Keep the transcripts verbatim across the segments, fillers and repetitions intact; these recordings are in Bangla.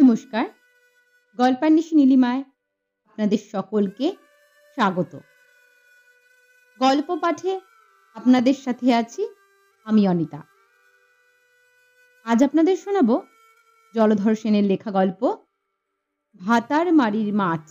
নমস্কার। গল্পান্বেষী নীলিমায় আপনাদের সকলকে স্বাগত। গল্প পাঠে আপনাদের সাথে আছি আমি অনিতা। আজ আপনাদের শোনাবো জলধর সেনের লেখা গল্প ভাতার মারির মাছ।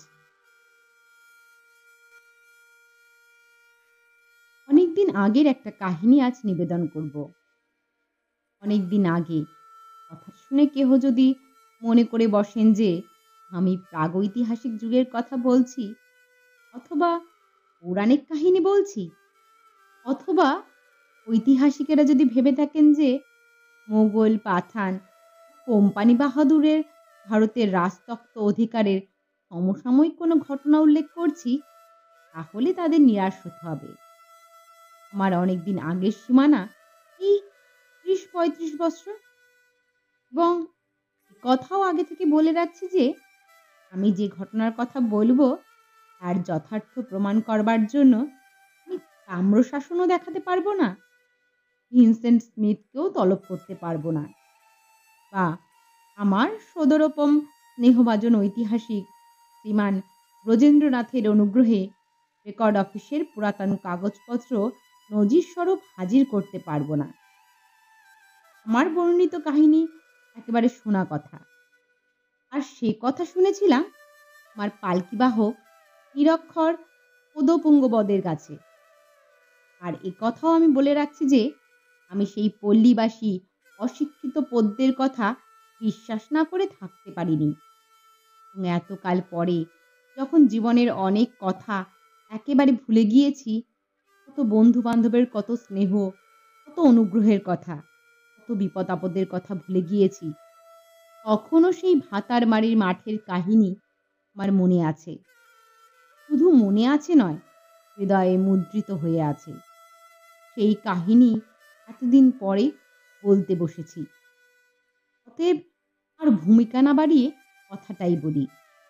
অনেকদিন আগের একটা কাহিনী আজ নিবেদন করব। অনেকদিন আগে, কথা শুনে কেহ যদি মনে করে বসেন যে আমি প্রাগৈতিহাসিক যুগের কথা বলছি, অথবা পৌরাণিক কাহিনী বলছি, অথবা ঐতিহাসিকেরা যদি ভেবে থাকেন যে মোগল, পাঠান, কোম্পানি বাহাদুরের ভারতের রাজতক্ত অধিকারের সমসাময়িক কোনো ঘটনা উল্লেখ করছি, তাহলে তাদের নিরাশ হতে হবে। আমার অনেকদিন আগের সীমানা এই ত্রিশ পঁয়ত্রিশ বছর, এবং কথাও আগে থেকে বলে রাখছি যে আমি যে ঘটনার কথা বলবো তার যথার্থ প্রমাণ করবার জন্য আমি তাম্রশাসনও দেখাতে পারবো না, ভিনসেন্ট স্মিথকেও তলব করতে পারবো না, বা আমার সদরোপম স্নেহভাজন ঐতিহাসিক শ্রীমান ব্রজেন্দ্রনাথের অনুগ্রহে রেকর্ড অফিসের পুরাতন কাগজপত্র নজির স্বরূপ হাজির করতে পারবো না। আমার বর্ণিত কাহিনী একেবারে শোনা কথা, আর সে কথা শুনেছিলাম আমার পালকিবাহক নিরক্ষর পদপুঙ্গবদের কাছে। আর এ কথাও আমি বলে রাখছি যে আমি সেই পল্লীবাসী অশিক্ষিত পদ্যের কথা বিশ্বাস না করে থাকতে পারিনি, এবং এতকাল পরে যখন জীবনের অনেক কথা একেবারে ভুলে গিয়েছি, কত বন্ধু বান্ধবের কত স্নেহ, কত অনুগ্রহের কথা, কত বিপদ আপদের কথা ভুলে গিয়েছি, তখনও সেই ভাতার মারির মাঠের কাহিনী আমার মনে আছে। শুধু মনে আছে নয়, হৃদয়ে মুদ্রিত হয়ে আছে। সেই কাহিনী এতদিন পরে বলতে বসেছি। অতএব আর ভূমিকা না বাড়িয়ে কথাটাই বলি।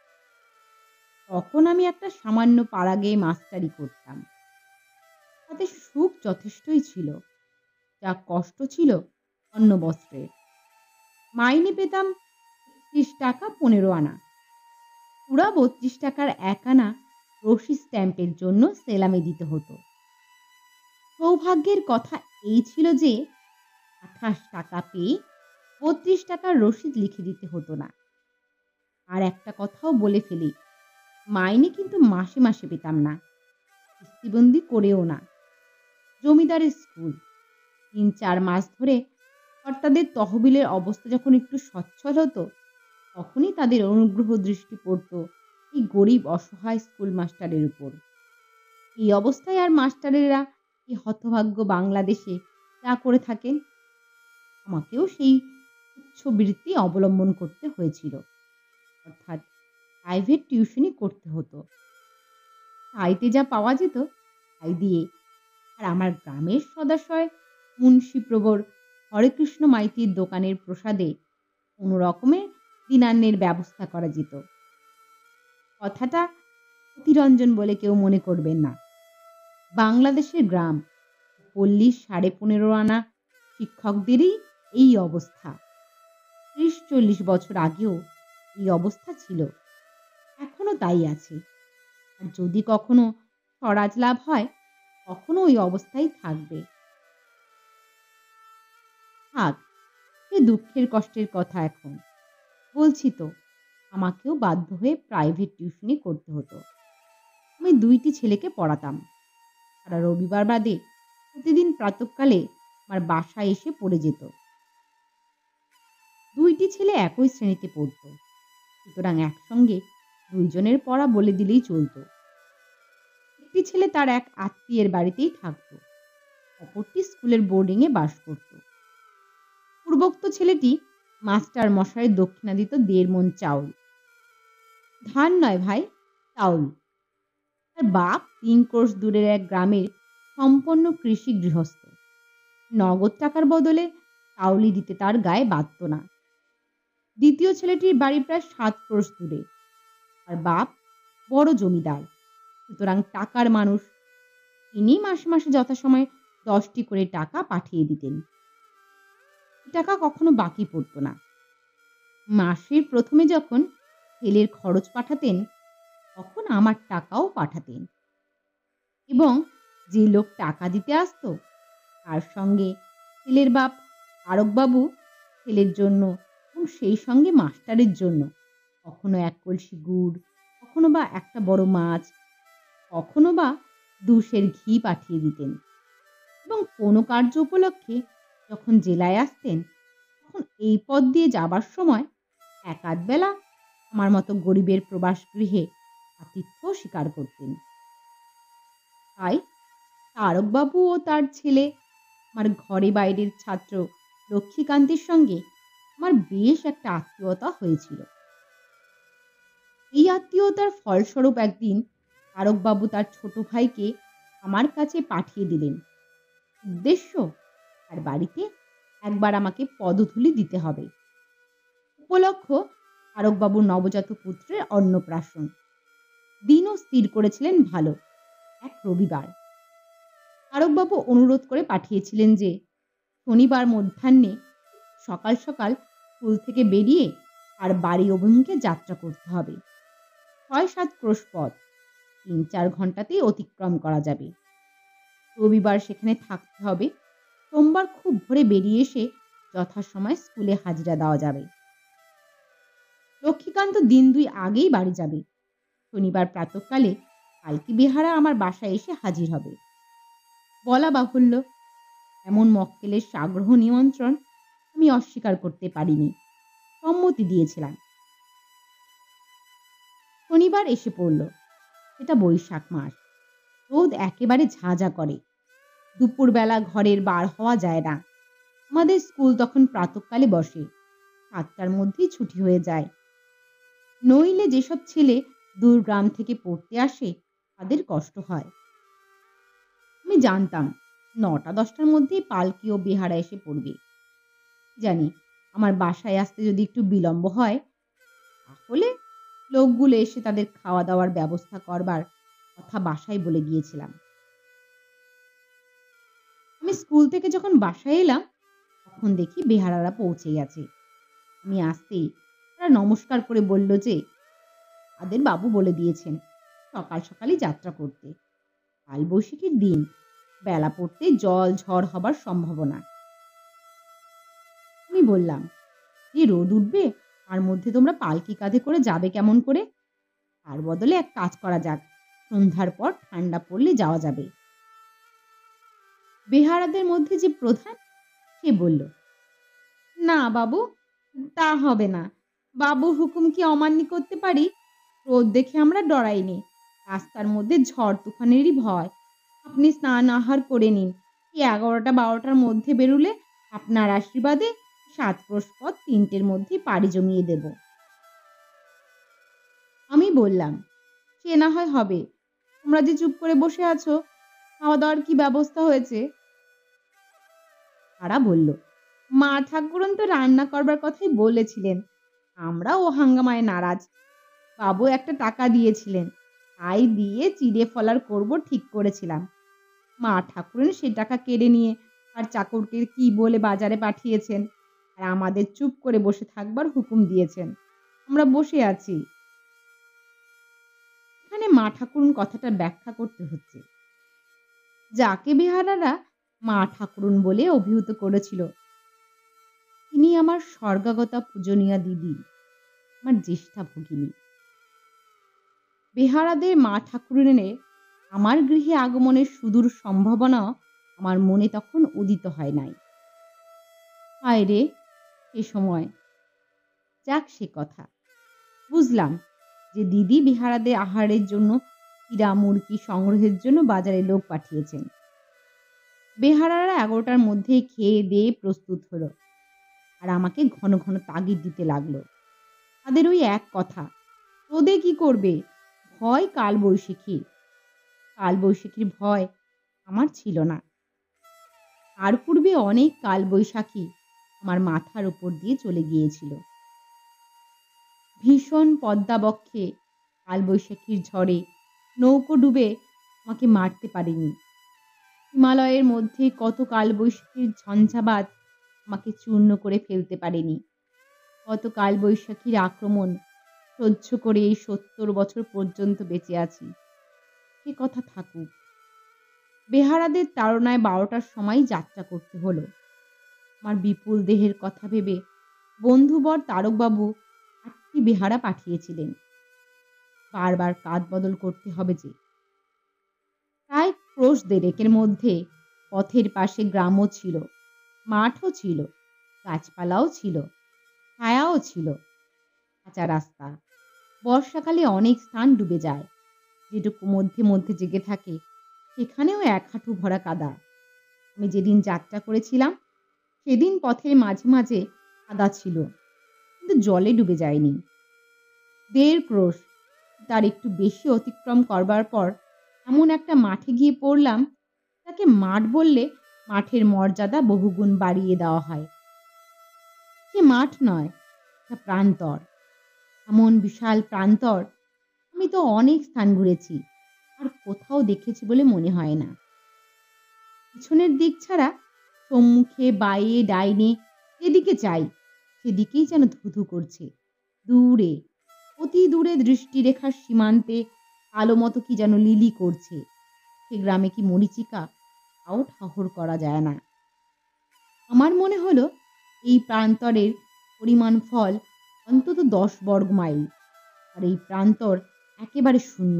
তখন আমি একটা সামান্য পাড়াগে মাস্টারি করতাম। তাতে সুখ যথেষ্টই ছিল, যা কষ্ট ছিল অন্ন বস্ত্রের। মাইনে পেতাম ত্রিশ টাকা পনেরো আনা। পুরা বত্রিশ টাকার এক আনা রশি স্ট্যাম্পের জন্য সেলামে দিতে হতো। সৌভাগ্যের কথা এই ছিল যে আঠাশ টাকা পেয়ে বত্রিশ টাকার রসিদ লিখে দিতে হতো না। আর একটা কথাও বলে ফেলি, মাইনে কিন্তু মাসে মাসে পেতাম না, কিস্তিবন্দি করেও না। জমিদারের স্কুল, তিন চার মাস ধরে কর্তাদের তহবিলের অবস্থা যখন একটু সচ্ছল হতো, তখনই তাদের অনুগ্রহ দৃষ্টি পড়ত এই গরিব অসহায় স্কুল মাস্টারের উপর। এই অবস্থায় আর মাস্টারেরা এই হতভাগ্য বাংলাদেশে যা করে থাকেন, আমাকেও সেই উচ্চ বৃত্তি অবলম্বন করতে হয়েছিল, অর্থাৎ প্রাইভেট টিউশনি করতে হতো। তাইতে যা পাওয়া যেত তাই দিয়ে, আর আমার গ্রামের সদাশয় মুন্সী প্রবর হরেকৃষ্ণ মাইতির দোকানের প্রসাদে কোনো রকমের দিনান্নের ব্যবস্থা করা যেত। কথাটা অতিরঞ্জন বলে কেউ মনে করবেন না। বাংলাদেশের গ্রাম, পল্লীর সাড়ে পনেরো আনা শিক্ষকদেরই এই অবস্থা। ত্রিশ চল্লিশ বছর আগেও এই অবস্থা ছিল, এখনো তাই আছে। আর যদি কখনো স্বরাজ লাভ হয়, তখনও ওই অবস্থায় থাকবে। থাক, সে দুঃখের কষ্টের কথা এখন বলছি তো, আমাকেও বাধ্য হয়ে প্রাইভেট টিউশনি করতে হতো। আমি দুইটি ছেলেকে পড়াতাম। সারা রবিবার বাদে প্রতিদিন প্রাতঃকালে আমার বাসায় এসে পড়ে যেত। দুইটি ছেলে একই শ্রেণীতে পড়ত, সুতরাং একসঙ্গে দুইজনের পড়া বলে দিলেই চলত। একটি ছেলে তার এক আত্মীয়ের বাড়িতেই থাকত, অপরটি স্কুলের বোর্ডিং এ বাস করত। পূর্বোক্ত ছেলেটি মাস্টার মশাইয়ের দক্ষিণা দিত দেড় মণ চাউল। ধান নয় ভাই, চাউল। তার বাপ তিন ক্রোশ দূরের এক গ্রামের সম্পন্ন কৃষি গৃহস্থ। নগদ টাকার বদলে চাউলই দিতে তার গায়ে বাধত না। দ্বিতীয় ছেলেটির বাড়ি প্রায় সাত ক্রোশ দূরে। আর বাপ বড় জমিদার, সুতরাং টাকার মানুষ। তিনি মাসে মাসে যথাসময়ে দশটি করে টাকা পাঠিয়ে দিতেন। টাকা কখনো বাকি পড়তো না। মাসের প্রথমে যখন ছেলের খরচ পাঠাতেন, তখন আমার টাকাও পাঠাতেন এবং যে লোক টাকা দিতে আসতো তার সঙ্গে ছেলের বাপ তারকবাবু ছেলের জন্য এবং সেই সঙ্গে মাস্টারের জন্য কখনো এক কলসি গুড়, কখনো বা একটা বড় মাছ, কখনো বা দু সের ঘি পাঠিয়ে দিতেন এবং কোনো কার্য উপলক্ষে যখন জেলায় আসতেন, তখন এই পথ দিয়ে যাবার সময় এক আধ বেলা আমার মতো গরিবের প্রবাস গৃহে আতিথ্য স্বীকার করতেন। তাই তারকবাবু ও তার ছেলে, আমার ঘরে বাইরের ছাত্র লক্ষ্মীকান্তের সঙ্গে আমার বেশ একটা আত্মীয়তা হয়েছিল। এই আত্মীয়তার ফলস্বরূপ একদিন তারকবাবু তার ছোট ভাইকে আমার কাছে পাঠিয়ে দিলেন। উদ্দেশ্য, তার বাড়িতে একবার আমাকে পদধূলি দিতে হবে। উপলক্ষ তারকবাবুর নবজাত পুত্রের অন্নপ্রাশন। দিনও স্থির করেছিলেন ভালো, এক রবিবার। তারকবাবু অনুরোধ করে পাঠিয়েছিলেন যে শনিবার মধ্যাহ্নে সকাল সকাল স্কুল থেকে বেরিয়ে আর বাড়ি অভিমুখে যাত্রা করতে হবে। ছয় সাত ক্রোশ পথ, তিন চার ঘন্টাতেই অতিক্রম করা যাবে। রবিবার সেখানে থাকতে হবে। সোমবার খুব ভোরে বেরিয়ে এসে যথাসময়ে স্কুলে হাজিরা দেওয়া যাবে। লক্ষ্মীকান্ত দিন দুই আগেই বাড়ি যাবে। শনিবার প্রাতঃকালে পালকি বেহারা আমার বাসায় এসে হাজির হবে। বলা বাহুল্য, এমন মক্কেলের সাগ্রহ নিমন্ত্রণ আমি অস্বীকার করতে পারিনি, সম্মতি দিয়েছিলাম। শনিবার এসে পড়ল। এটা বৈশাখ মাস। রোদ একেবারে ঝাঁঝা করে। দুপুরবেলা ঘরের বার হওয়া যায় না। আমাদের স্কুল তখন প্রাতঃকালে বসে, সাতটার মধ্যেই ছুটি হয়ে যায়। নইলে যেসব ছেলে দূর গ্রাম থেকে পড়তে আসে তাদের কষ্ট হয়। আমি জানতাম নটা দশটার মধ্যেই পালকি ও বেহারা এসে পড়বে। জানি আমার বাসায় আসতে যদি একটু বিলম্ব হয়, তাহলে লোকগুলো এসে তাদের খাওয়া দাওয়ার ব্যবস্থা করবার কথা বাসায় বলে গিয়েছিলাম। আমি স্কুল থেকে যখন বাসায় এলাম, তখন দেখি বেহারারা পৌঁছে গেছে। আমি আসতেই তারা নমস্কার করে বলল যে তাদের বাবু বলে দিয়েছেন সকাল সকালই যাত্রা করতে। কাল বৈশাখীর দিন, বেলা পড়তে জল ঝড় হবার সম্ভাবনা। আমি বললাম, যে রোদ উঠবে তার মধ্যে তোমরা পালকি কাঁধে করে যাবে কেমন করে? তার বদলে এক কাজ করা যাক, সন্ধ্যার পর ঠান্ডা পড়লে যাওয়া যাবে। বেহারাদের মধ্যে যে প্রধান, সে বলল, না বাবু, তা হবে না। বাবুর হুকুম কি অমান্য করতে পারি? রোদ দেখে আমরা ডরাইনি। রাস্তার মধ্যে ঝড় তুফানেরই ভয়। আপনি স্নান আহার করে নিন। এই এগারোটা বারোটার মধ্যে বেরুলে আপনার আশীর্বাদে সাত ক্রোশ পথ তিনটের মধ্যে পাড়ি জমিয়ে দেব। আমি বললাম, সে না হয় হবে। তোমরা যে চুপ করে বসে আছো, খাওয়া দাওয়ার কি ব্যবস্থা হয়েছে? তারা বলল, মা ঠাকুরন তো রান্না করবার কথাই বলেছিলেন। আমরা ও হাঙ্গামায় নারাজ। বাবু একটা টাকা দিয়েছিলেন, তাই দিয়ে চিড়ে ফলার করব ঠিক করেছিলাম। মা ঠাকুরন সে টাকা কেড়ে নিয়ে আর চাকরকে কি বলে বাজারে পাঠিয়েছেন, আর আমাদের চুপ করে বসে থাকবার হুকুম দিয়েছেন। আমরা বসে আছি। এখানে মা ঠাকুরন কথাটা ব্যাখ্যা করতে হচ্ছে। যাকে বেহারারা মা ঠাকুরন বলে অভিহিত করেছিল, তিনি আমার স্বর্গাগতা পূজনীয়া দিদি, আমার জ্যেষ্ঠা ভগিনী। বেহারাদের মা ঠাকুরনের আমার গৃহে আগমনের সুদূর সম্ভাবনা আমার মনে তখন উদিত হয় নাই। হায় রে, সে সময়! যাক সে কথা। বুঝলাম যে দিদি বেহারাদের আহারের জন্য চিড়া মুরগি সংগ্রহের জন্য বাজারে লোক পাঠিয়েছেন। বেহারারা এগারোটার মধ্যেই খেয়ে দিয়ে প্রস্তুত হলো আর আমাকে ঘন ঘন তাগিদ দিতে লাগলো। তাদের ওই এক কথা, রোদে কি করবে, ভয় কাল বৈশাখীর। কাল বৈশাখীর ভয় আমার ছিল না। তার পূর্বে অনেক কাল বৈশাখী আমার মাথার উপর দিয়ে চলে গিয়েছিল। ভীষণ পদ্মাবক্ষে কাল বৈশাখীর ঝড়ে নৌকো ডুবে আমাকে মারতে পারেনি। হিমালয়ের মধ্যে কত কাল বৈশাখীর ঝঞ্ঝাবাত আমাকে চূর্ণ করে ফেলতে পারেনি। কত কালবৈশাখীর আক্রমণ সহ্য করে এই সত্তর বছর পর্যন্ত বেঁচে আছি। সে কথা থাকুক। বেহারাদের তাড়নায় বারোটার সময় যাত্রা করতে হলো। আমার বিপুল দেহের কথা ভেবে বন্ধুবর তারকবাবু আটটি বেহারা পাঠিয়েছিলেন। বারবার কাঁধ বদল করতে হবে যে। প্রায় ক্রোশ দেড়েকের মধ্যে পথের পাশে গ্রামও ছিল, মাঠও ছিল, গাছপালাও ছিল, ছায়াও ছিল, কাঁচা রাস্তা। বর্ষাকালে অনেক স্থান ডুবে যায়। যেটুকু মধ্যে মধ্যে জেগে থাকে সেখানেও এক হাঁটু ভরা কাদা। আমি যেদিন যাত্রা করেছিলাম সেদিন পথের মাঝে মাঝে কাদা ছিল, কিন্তু জলে ডুবে যায়নি। দেড় ক্রোশ তার একটু বেশি অতিক্রম করবার পর এমন একটা মাঠে গিয়ে পড়লাম, তাকে মাঠ বললে মাঠের মর্যাদা বহুগুণ বাড়িয়ে দেওয়া হয়। সে মাঠ নয়, তা প্রান্তর। এমন বিশাল প্রান্তর আমি তো অনেক স্থান ঘুরেছি, আর কোথাও দেখেছি বলে মনে হয় না। পিছনের দিক ছাড়া সম্মুখে, বাঁয়ে, ডাইনে যেদিকে চাই সেদিকেই যেন ধুধু করছে। দূরে, অতি দূরে দৃষ্টিরেখার সীমান্তে আলো মতো কি যেন লিলি করছে। সে গ্রামে কি মরীচিকা, তাও ঠাহর করা যায় না। আমার মনে হলো এই প্রান্তরের পরিমাণ ফল অন্তত দশ বর্গ মাইল, আর এই প্রান্তর একেবারে শূন্য।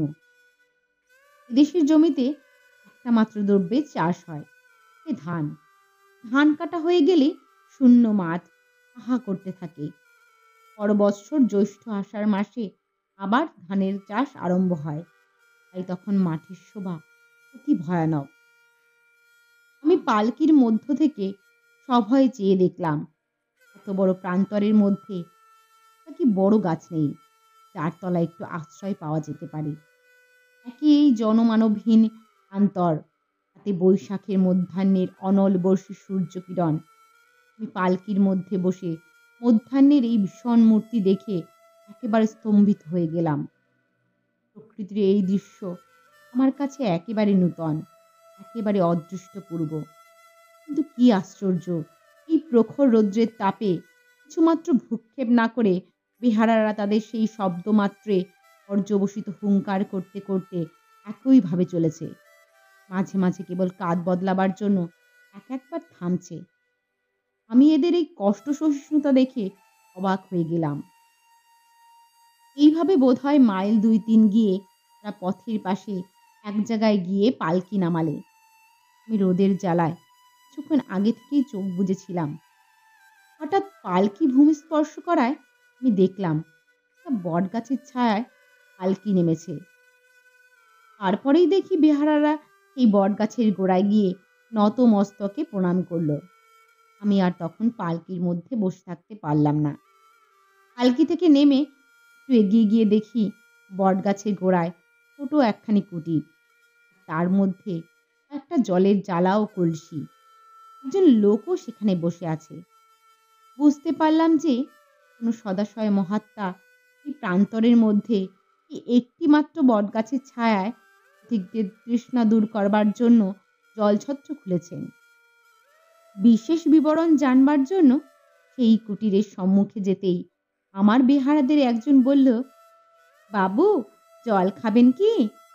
দেশের জমিতে একটা মাত্র দ্রব্যের চাষ হয়, সে ধান। ধান কাটা হয়ে গেলে শূন্য মাঠ হাহা করতে থাকে। পর বৎসর জ্যৈষ্ঠ আষাঢ় মাসে আবার ধানের চাষ আরম্ভ হয়, তাই তখন মাঠের শোভা অতি ভয়ানক। আমি পালকির মধ্য থেকে সভয়ে চেয়ে দেখলাম, এত বড় প্রান্তরের মধ্যে কি বড় গাছ নেই যার তলায় একটু আশ্রয় পাওয়া যেতে পারে। একই এই জনমানবহীন প্রান্তর, তাতে বৈশাখের মধ্যাহ্নের অনল বর্ষী সূর্যকিরণ। আমি পালকির মধ্যে বসে মধ্যাহ্নের এই ভীষণ মূর্তি দেখে একেবারে স্তম্ভিত হয়ে গেলাম। প্রকৃতির এই দৃশ্য আমার কাছে একেবারে নূতন, একেবারে অদৃষ্টপূর্ব। কিন্তু কি আশ্চর্য, এই প্রখর রৌদ্রের তাপে কিছুমাত্র ভ্রুক্ষেপ না করে বেহারারা তাদের সেই শব্দমাত্রে পর্যবসিত হুঙ্কার করতে করতে একইভাবে চলেছে। মাঝে মাঝে কেবল কাঁধ বদলাবার জন্য এক একবার থামছে। আমি এদের এই কষ্ট সহিষ্ণুতা দেখে অবাক হয়ে গেলাম। এইভাবে বোধহয় মাইল দুই তিন গিয়ে তারা পথের পাশে এক জায়গায় গিয়ে পালকি নামালে। আমি রোদের জ্বালায় কিছুক্ষণ আগে থেকেই চোখ বুজেছিলাম। হঠাৎ পালকি ভূমি স্পর্শ করায় আমি দেখলাম একটা বট গাছের ছায়ায় পালকি নেমেছে। তারপরেই দেখি বেহারারা এই বট গাছের গোড়ায় গিয়ে নত মস্তকে প্রণাম করলো। আমি আর তখন পালকির মধ্যে বসে থাকতে পারলাম না। পালকি থেকে নেমে একটু এগিয়ে গিয়ে দেখি বট গাছের গোড়ায় ছোট একখানি কুটির, তার মধ্যে একটা জলের জ্বালা ও কলসি। একজন লোকও সেখানে বসে আছে। বুঝতে পারলাম যে কোনো সদাশয় মহাত্মা এই প্রান্তরের মধ্যে একটি মাত্র বট গাছের ছায়ায় পথিকদের তৃষ্ণা দূর করবার জন্য জলছত্র খুলেছেন। বিশেষ বিবরণ জানবার জন্য সেই কুটিরের সম্মুখে যেতেই আমার বেহারাদের একজন বলল, বাবু জল খাবেন কি?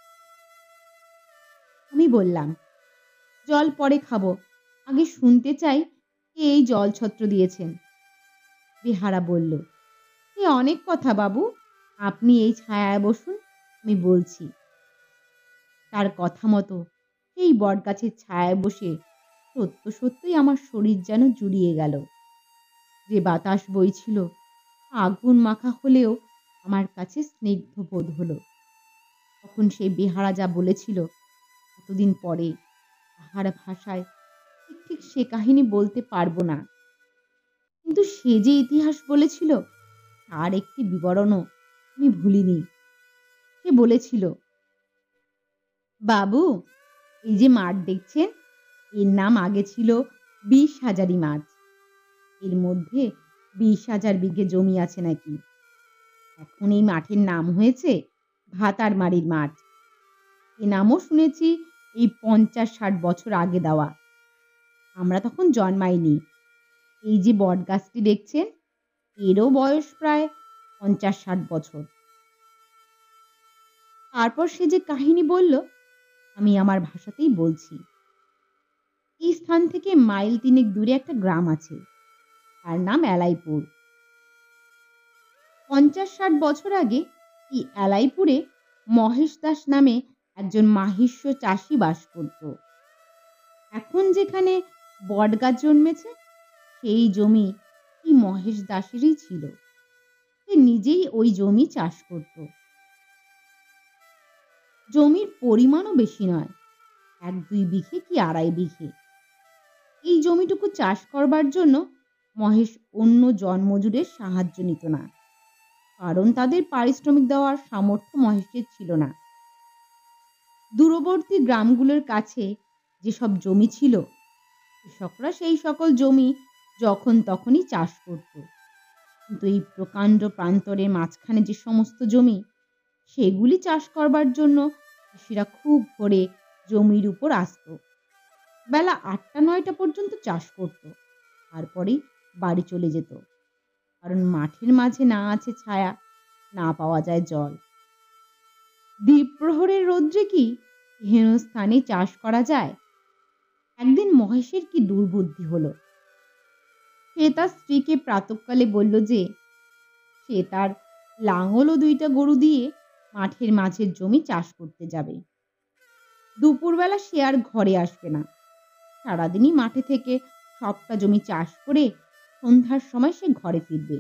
আমি বললাম, জল পরে খাবো, আগে শুনতে চাই কে এই জলছত্র দিয়েছেন। বেহারা বলল, এ অনেক কথা বাবু, আপনি এই ছায়ায় বসুন, আমি বলছি। তার কথা মতো এই বট গাছের ছায়ায় বসে সত্য সত্যই আমার শরীর যেন জুড়িয়ে গেল। যে বাতাস বইছিল আগুন মাখা হলেও আমার কাছে স্নিগ্ধ বোধ হলো। তখন সেই বেহারা যা বলেছিল এতদিন পরে তাহার ভাষায় ঠিক ঠিক সে কাহিনী বলতে পারবো না, কিন্তু সে যে ইতিহাস বলেছিল তার একটি বিবরণও আমি ভুলিনি। সে বলেছিল, বাবু এই যে মাঠ দেখছেন এর নাম আগে ছিল বিশ হাজারি মাঠ। এর মধ্যে বিশ হাজার বিঘে জমি আছে নাকি। এখন এই মাঠের নাম হয়েছে ভাতারমারির মাঠ। এ নামও শুনেছি এই পঞ্চাশ ষাট বছর আগে দেওয়া। আমরা তখন জন্মাইনি। এই যে বট গাছটি দেখছেন এরও বয়স প্রায় পঞ্চাশ ষাট বছর। তারপর সে যে কাহিনী বলল, আমি আমার ভাষাতেই বলছি। এই স্থান থেকে মাইল তিনেক দূরে একটা গ্রাম আছে, তার নাম এলাইপুর। পঞ্চাশ ষাট বছর আগে এই এলাইপুরে মহেশ দাস নামে একজন মাহিষ্য চাষি বাস করত। এখন যেখানে বটগাছ জন্মেছে, সেই জমি এই মহেশ দাসেরই ছিল। সে নিজেই ওই জমি চাষ করত। জমির পরিমাণও বেশি নয়, এক দুই বিঘে কি আড়াই বিঘে। এই জমিটুকু চাষ করবার জন্য মহেশ অন্য জনমজুরের সাহায্য নিত না, কারণ তাদের পারিশ্রমিক দেওয়ার সামর্থ্য মহেশের ছিল না। দূরবর্তী গ্রামগুলোর কাছে যেসব জমি ছিল, কৃষকরা সেই সকল জমি যখন তখনই চাষ করত। কিন্তু এই প্রকাণ্ড প্রান্তরের মাঝখানে যে সমস্ত জমি, সেগুলি চাষ করবার জন্য চাষিরা খুব ভোরে জমির উপর আসত। বেলা আটটা নয়টা পর্যন্ত চাষ করত, তারপরেই বাড়ি চলে যেত। কারণ মাঠের মাঝে না আছে ছায়া, না পাওয়া যায় জল। দ্বিপ্রহরের রৌদ্রে কি হেন স্থানে চাষ করা যায়? একদিন মহেশের কি দুর্বুদ্ধি হলো। সে তার স্ত্রীকে প্রাতঃকালে বলল যে সে তার লাঙল ও দুইটা গরু দিয়ে মাঠের মাঝের জমি চাষ করতে যাবে। দুপুরবেলা সে আর ঘরে আসবে না। সারাদিনই মাঠে থেকে সবটা জমি চাষ করে সন্ধ্যার সময় সে ঘরে ফিরবে।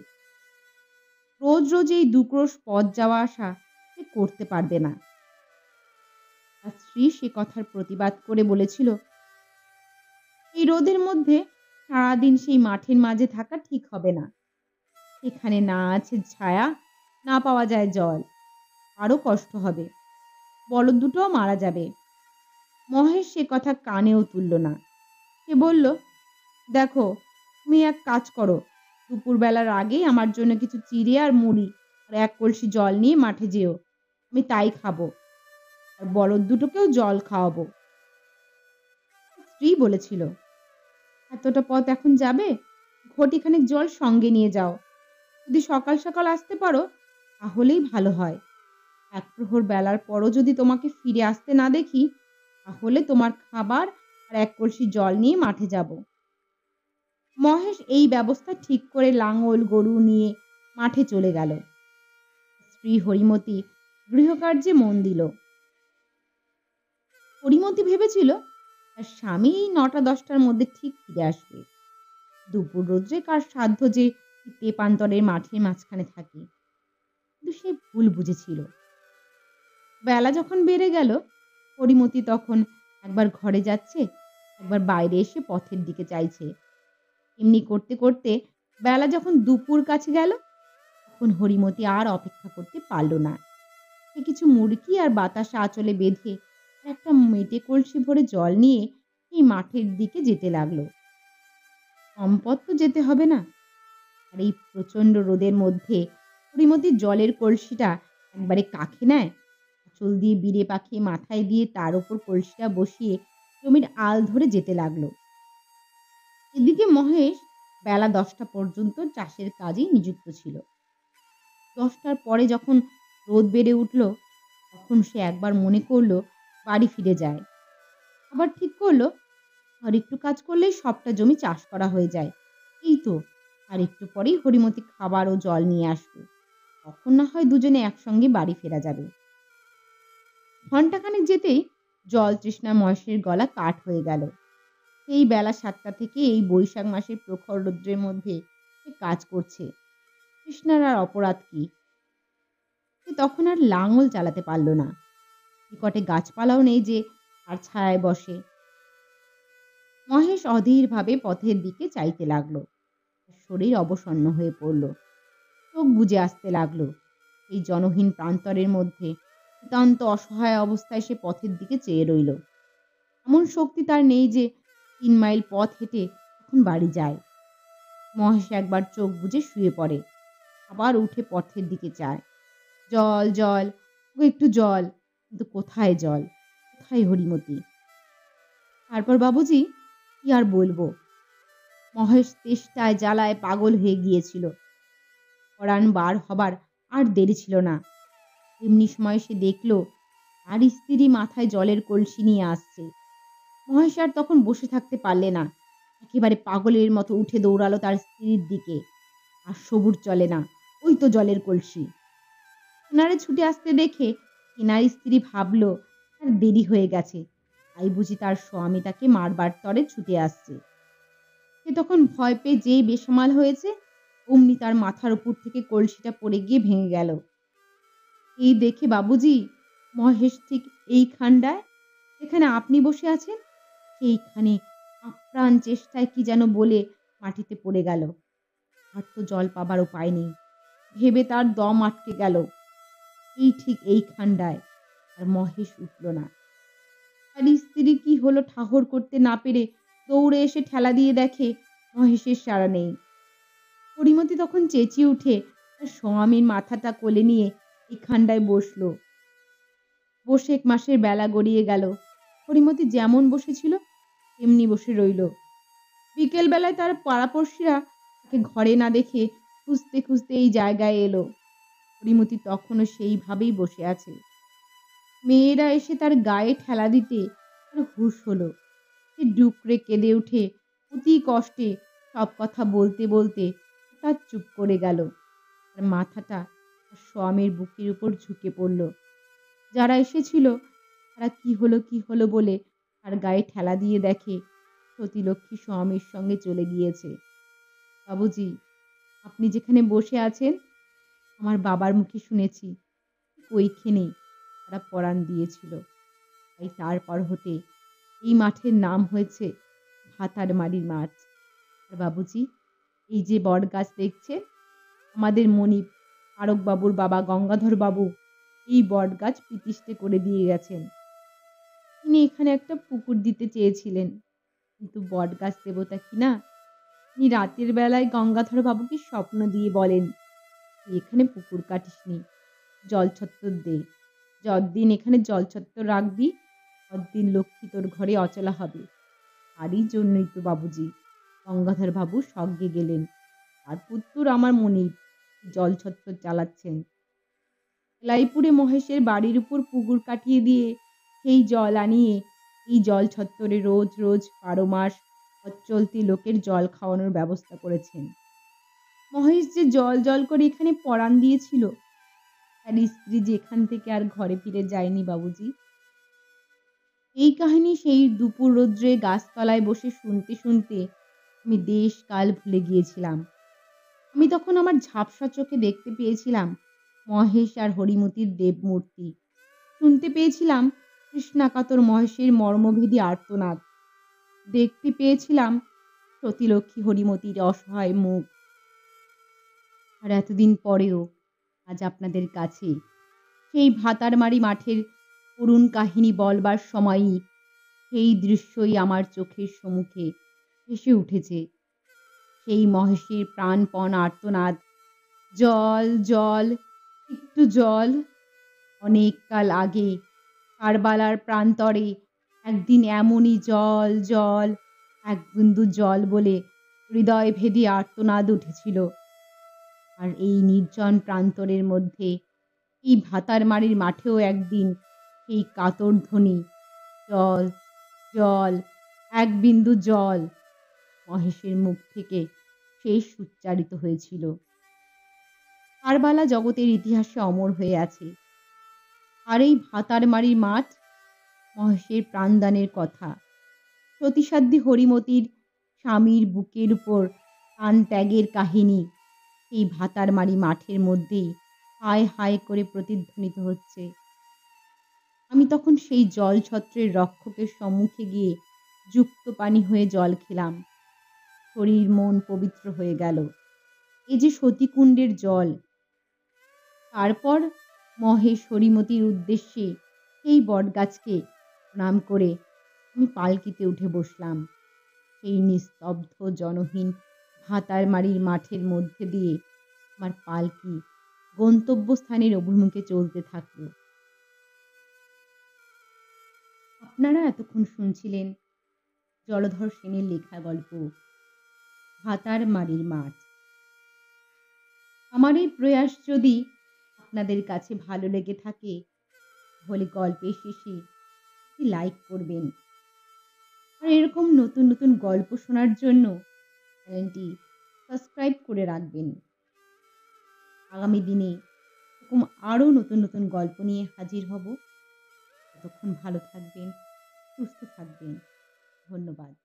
রোজ রোজ এই দুক্রোশ পথ যাওয়া আসা সে করতে পারবে না। তার স্ত্রী সে কথার প্রতিবাদ করে বলেছিল, এই রোদের মধ্যে সারাদিন সেই মাঠের মাঝে থাকা ঠিক হবে না। সেখানে না আছে ছায়া, না পাওয়া যায় জল, আরো কষ্ট হবে, বলদ দুটোও মারা যাবে। মহেশ সে কথা কানেও তুলল না। সে বলল, দেখো, তুমি এক কাজ করো, দুপুরবেলার আগেই আমার জন্য কিছু চিড়ে আর মুড়ি আর এক কলসি জল নিয়ে মাঠে যেও। আমি তাই খাবো, আর বলদ দুটোকেও জল খাওয়াবো। স্ত্রী বলেছিল, এতটা পথ এখন যাবে, ঘটিখানেক জল সঙ্গে নিয়ে যাও। যদি সকাল সকাল আসতে পারো তাহলেই ভালো হয়। এক প্রহর বেলার পরও যদি তোমাকে ফিরে আসতে না দেখি, তাহলে তোমার খাবার আর এক কলসি জল নিয়ে মাঠে যাব। মহেশ এই ব্যবস্থা ঠিক করে লাঙল গরু নিয়ে মাঠে চলে গেল। স্ত্রী হরিমতি গৃহকার্যে মন দিল। হরিমতি ভেবেছিল তার স্বামী এই নটা দশটার মধ্যে ঠিক ফিরে আসবে। দুপুর রোদ্রে কার সাধ্য যে তেপান্তরের মাঠের মাঝখানে থাকে। কিন্তু সে ভুল বুঝেছিল। বেলা যখন বেড়ে গেল, হরিমতি তখন একবার ঘরে যাচ্ছে, একবার বাইরে এসে পথের দিকে চাইছে। এমনি করতে করতে বেলা যখন দুপুর কাছে গেল, তখন হরিমতি আর অপেক্ষা করতে পারল না। সে কিছু মুরগি আর বাতাসা আঁচলে বেঁধে একটা মেটে কলসি ভরে জল নিয়ে এই মাঠের দিকে যেতে লাগলো। সম্পদ তো যেতে হবে না। আর এই প্রচন্ড রোদের মধ্যে হরিমতি জলের কলসিটা একবারে কাঁখে নেয়, আঁচল দিয়ে বিড়ে পাখি মাথায় দিয়ে তার উপর কলসিটা বসিয়ে জমির আল ধরে যেতে লাগলো। এদিকে মহেশ বেলা দশটা পর্যন্ত চাষের কাজেই নিযুক্ত ছিল। দশটার পরে যখন রোদ বেড়ে উঠল, তখন সে একবার মনে করলো বাড়ি ফিরে যায়। আবার ঠিক করলো আর একটু কাজ করলেই সবটা জমি চাষ করা হয়ে যায়। এই তো আর একটু পরেই হরিমতি খাবার ও জল নিয়ে আসবে, তখন না হয় দুজনে একসঙ্গে বাড়ি ফেরা যাবে। ঘণ্টাখানেক যেতেই জল তৃষ্ণা মহেশের গলা কাঠ হয়ে গেল। এই বেলা সাতটা থেকে এই বৈশাখ মাসের প্রখর রৌদ্রের মধ্যে সে কাজ করছে। তৃষ্ণার আর অপরাধ কি? সে তখন আর লাঙল চালাতে পারল না। নিকটে গাছপালাও নেই যে আর ছায়ায় বসে। মহেশ অধীর ভাবে পথের দিকে চাইতে লাগলো। শরীর অবসন্ন হয়ে পড়ল, চোখ বুজে আসতে লাগলো। এই জনহীন প্রান্তরের মধ্যে নিতান্ত অসহায় অবস্থায় সে পথের দিকে চেয়ে রইল। এমন শক্তি তার নেই যে তিন মাইল পথ হেঁটে তখন বাড়ি যায়। মহেশ একবার চোখ বুজে শুয়ে পড়ে, আবার উঠে পথের দিকে চায়। জল জল, ও একটু জল, কিন্তু কোথায় জল, কোথায় হরিমতি? তারপর বাবুজি কি আর বলবো, মহেশ তেষ্টায় জ্বালায় পাগল হয়ে গিয়েছিল। পরাণ বার হবার আর দেরি ছিল না। এমনি সময় সে দেখল তার স্ত্রী মাথায় জলের কলসি নিয়ে আসছে। মহেশ আর তখন বসে থাকতে পারলে না। একেবারে পাগলের মতো উঠে দৌড়ালো তার স্ত্রীর দিকে। আর সবুর চলে না, ওই তো জলের কলসি। কিনারে ছুটে আসতে দেখে কিনার স্ত্রী ভাবল তার দেরি হয়ে গেছে, তাই বুঝি তার স্বামী তাকে মারবার তরে ছুটে আসছে। সে তখন ভয় পেয়ে যেই বেসামাল হয়েছে, অমনি তার মাথার উপর থেকে কলসিটা পড়ে গিয়ে ভেঙে গেল। এই দেখে বাবুজি, মহেশ ঠিক এইখানটায় যেখানে আপনি বসে আছেন, সেইখানে আপ্রাণ চেষ্টায় কি যেন বলে মাটিতে পড়ে গেল। আর তো জল পাবার উপায় নেই। ভেবে তার দম আটকে গেল। এই ঠিক এইখানটায়। আর মহেশ উঠল না। তার স্ত্রী কি হলো ঠাহর করতে না পেরে দৌড়ে এসে ঠেলা দিয়ে দেখে মহেশের সাড়া নেই। হরিমতি তখন চেঁচিয়ে উঠে তার স্বামীর মাথাটা কোলে নিয়ে এখানটায় বসলো। বসে এক মাসের বেলা গড়িয়ে গেল। হরিমতি যেমন বসেছিল তেমনি বসে রইল। বিকেল বেলায় তার পাড়াপড়শিরা তাকে ঘরে না দেখে খুঁজতে খুঁজতে এই জায়গায় এলো। হরিমতি তখনও সেইভাবেই বসে আছে। মেয়েরা এসে তার গায়ে ঠেলা দিতে তার হুঁশ হলো। সে ডুকরে কেঁদে উঠে অতি কষ্টে সব কথা বলতে বলতে হঠাৎ চুপ করে গেল। তার মাথাটা তার স্বামীর বুকের উপর ঝুঁকে পড়ল। যারা এসেছিল তারা কি হলো কি হলো বলে তার গায়ে ঠেলা দিয়ে দেখে সতীলক্ষ্মী স্বামীর সঙ্গে চলে গিয়েছে। বাবুজি, আপনি যেখানে বসে আছেন আমার বাবার মুখে শুনেছি ওইখানেই তারা পরাণ দিয়েছিল। তাই তারপর হতে এই মাঠের নাম হয়েছে ভাতারমারির মাঠ। আর বাবুজি, এই যে বট গাছ দেখছেন, আমাদের মনিব তারক বাবুর বাবা গঙ্গাধর বাবু এই বট গাছ প্রতিষ্ঠা করে দিয়ে গেছেন। তিনি এখানে একটা পুকুর দিতে চেয়েছিলেন, কিন্তু বট গাছ দেবতা কিনা তিনি রাতের বেলায় গঙ্গাধর বাবুকে স্বপ্ন দিয়ে বলেন, তুই এখানে পুকুর কাটিসনি, জল ছত্তর দে। যতদিন এখানে জল ছত্তর রাখবি ততদিন লক্ষ্মী তোর ঘরে অচলা হবে। তারই জন্যই তো বাবুজি গঙ্গাধর বাবু স্বর্গে গেলেন, আর পুত্তুর আমার মনিব জল ছত্তর চালাচ্ছেন। লাইপুরে মহেশের বাড়ির উপর পুকুর কাটিয়ে দিয়ে সেই জল আনিয়ে এই জল ছত্তরে রোজ রোজ বারো মাস অচলতি লোকের জল খাওয়ানোর ব্যবস্থা করেছেন। মহেশ যে জল জল করে এখানে পরাণ দিয়েছিল, তার স্ত্রী যে এখান থেকে আর ঘরে ফিরে যায়নি বাবুজি। এই কাহিনী সেই দুপুর রৌদ্রে গাছতলায় বসে শুনতে শুনতে আমি দেশ কাল ভুলে গিয়েছিলাম। আমি তখন আমার ঝাপসা চোখে দেখতে পেয়েছিলাম মহেশ আর হরিমতির দেবমূর্তি। শুনতে পেয়েছিলাম কৃষ্ণাকাতর মহেশের মর্মভেদী আর্তনাদ। দেখতে পেয়েছিলাম সতীলক্ষ্মী হরিমতির অসহায় মুখ। আর এতদিন পরেও আজ আপনাদের কাছে সেই ভাতারমারি মাঠের করুণ কাহিনী বলবার সময়ই সেই দৃশ্যই আমার চোখের সম্মুখে ভেসে উঠেছে। সেই মহেশের প্রাণপণ আর্তনাদ, জল জল একটু জল। অনেক কাল আগে কারবালার প্রান্তরে একদিন এমনই জল জল এক বিন্দু জল বলে হৃদয় ভেদী আর্তনাদ উঠেছিল। আর এই নির্জন প্রান্তরের মধ্যে এই ভাতারমারির মাঠেও একদিন সেই কাতর ধ্বনি জল জল এক বিন্দু জল মহেশের মুখ থেকে শেষ উচ্চারিত হয়েছিল। কারবালা জগতের ইতিহাসে অমর হয়ে আছে। আর এই ভাতারমারির মাঠ মহেশের প্রাণদানের কথা, সতীসাধ্যী হরিমতির স্বামীর বুকের উপর প্রাণ ত্যাগের কাহিনী এই ভাতারমারি মাঠের মধ্যেই হায় হায় করে প্রতিধ্বনিত হচ্ছে। আমি তখন সেই জল ছত্রের রক্ষকের সম্মুখে গিয়ে যুক্ত পানি হয়ে জল খেলাম। শরীর মন পবিত্র হয়ে গেল। এ যে সতীকুণ্ডের জল। তারপর মহেশ হরিমতির উদ্দেশ্যে সেই বটগাছকে প্রণাম করে আমি পালকিতে উঠে বসলাম। সেই নিস্তব্ধ জনহীন ভাতারমারির মাঠের মধ্যে দিয়ে আমার পালকি গন্তব্যস্থানের অভিমুখে চলতে থাকল। আপনারা এতক্ষণ শুনছিলেন জলধর সেনের লেখা গল্প ভাতারমারির মাঠ। আমার আমার এই প্রয়াস যদি আপনাদের কাছে ভালো লেগে থাকে, তাহলে গল্পের শেষে একটি লাইক করবেন। আর এরকম নতুন, নতুন গল্প শোনার জন্য চ্যানেলটি সাবস্ক্রাইব করে রাখবেন। আগামী দিনে এরকম আরো নতুন, নতুন গল্প নিয়ে হাজির হব। ততক্ষণ ভালো থাকবেন, সুস্থ থাকবেন। ধন্যবাদ।